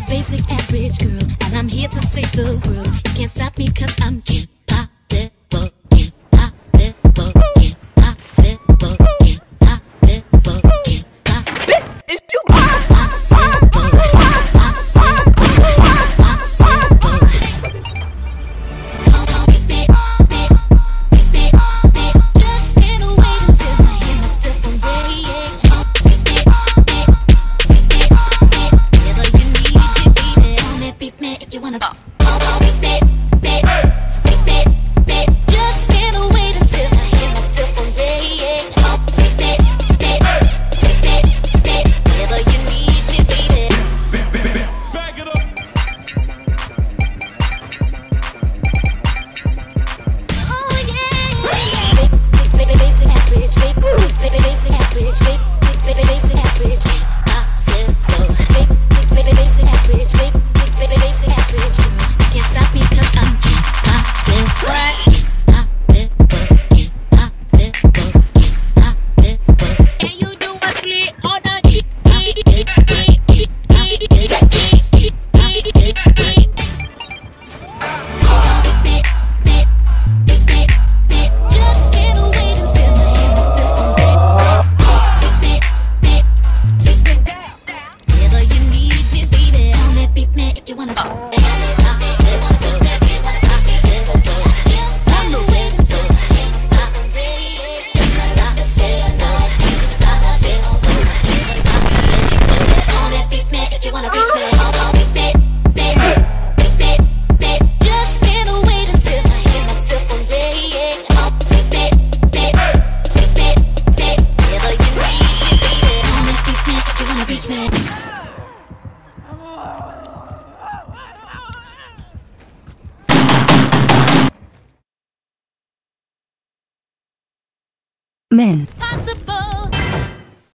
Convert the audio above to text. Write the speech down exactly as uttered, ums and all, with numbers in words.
basic average girl, and I'm here to save the world. You can't stop me cause I'm impossible, impossible, impossible, impossible, impossible. Is you men. Possible.